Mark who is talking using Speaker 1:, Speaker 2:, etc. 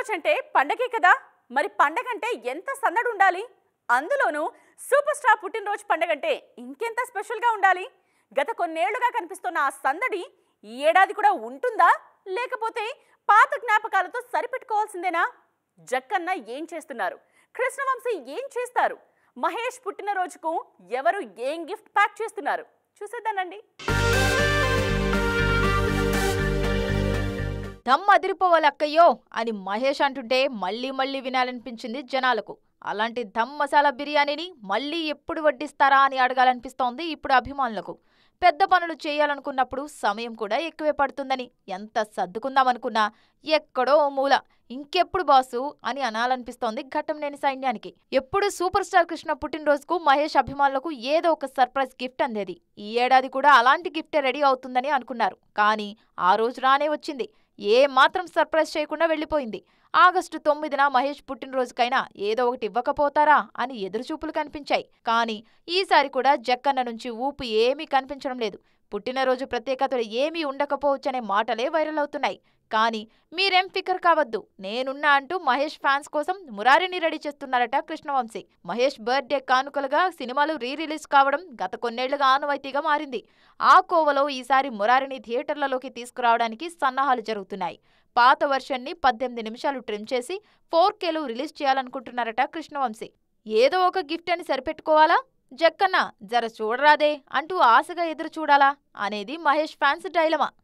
Speaker 1: పుట్టినరోజు అంటే పండగే కదా. మరి పండగంటే ఎంత సందడి ఉండాలి. అందులోనూ సూపర్ స్టార్ పుట్టినరోజు పండగంటే ఇంకెంత స్పెషల్గా ఉండాలి. గత కొన్నేళ్లుగా కనిపిస్తున్న ఆ సందడి ఈ ఏడాది కూడా ఉంటుందా, లేకపోతే పాత జ్ఞాపకాలతో సరిపెట్టుకోవాల్సిందేనా? జక్కన్న ఏం చేస్తున్నారు, కృష్ణవంశీ ఏం చేస్తారు, మహేష్ పుట్టినరోజుకు ఎవరు ఏం గిఫ్ట్ ప్యాక్ చేస్తున్నారు చూసేద్దానండి.
Speaker 2: దమ్ అదిరిపోవాలి అక్కయ్యో అని మహేష్ అంటుంటే మళ్ళీ మళ్ళీ వినాలనిపించింది జనాలకు. అలాంటి దమ్ మసాలా బిర్యానీని మళ్ళీ ఎప్పుడు వడ్డిస్తారా అని అడగాలనిపిస్తోంది ఇప్పుడు అభిమానులకు. పెద్ద పనులు చేయాలనుకున్నప్పుడు సమయం కూడా ఎక్కువే పడుతుందని ఎంత సర్దుకుందామనుకున్నా ఎక్కడో ఓ మూల ఇంకెప్పుడు బాసు అని అనాలనిపిస్తోంది ఘట్టంనేని సైన్యానికి. ఎప్పుడు సూపర్ స్టార్ కృష్ణ పుట్టినరోజుకు మహేష్ అభిమానులకు ఏదో ఒక సర్ప్రైజ్ గిఫ్ట్ అందేది. ఈ ఏడాది కూడా అలాంటి గిఫ్టే రెడీ అవుతుందని అనుకున్నారు. కానీ ఆ రోజు రానే వచ్చింది. ఏ మాత్రం సర్ప్రైజ్ చేయకుండా వెళ్లిపోయింది. ఆగస్టు 9న మహేష్ పుట్టినరోజుకైనా ఏదో ఒకటి ఇవ్వకపోతారా అని ఎదురుచూపులు కనిపించాయి. కానీ ఈసారి కూడా జక్కన్న నుంచి ఊపు ఏమీ కనిపించడం లేదు. పుట్టినరోజు ప్రత్యేకతలు ఏమీ ఉండకపోవచ్చనే మాటలే వైరల్ అవుతున్నాయి. కానీ మీరేం ఫికర్ కావద్దు, నేనున్నా అంటూ మహేష్ ఫ్యాన్స్ కోసం మురారిని రెడీ చేస్తున్నారట కృష్ణవంశీ. మహేష్ బర్త్డే కానుకలుగా సినిమాలు రిలీజ్ కావడం గత కొన్నేళ్లుగా ఆనవాయితీగా మారింది. ఆ కోవలో ఈసారి మురారిని థియేటర్లలోకి తీసుకురావడానికి సన్నాహాలు జరుగుతున్నాయి. పాత వర్షన్ని 18 నిమిషాలు ట్రిమ్ చేసి 4Kలో రిలీజ్ చేయాలనుకుంటున్నారట కృష్ణవంశీ. ఏదో ఒక గిఫ్ట్ అని సరిపెట్టుకోవాలా? జక్కన్న జర చూడరాదే అంటూ ఆశగా ఎదురు చూడాలా అనేది మహేష్ ఫ్యాన్స్ డైలమా.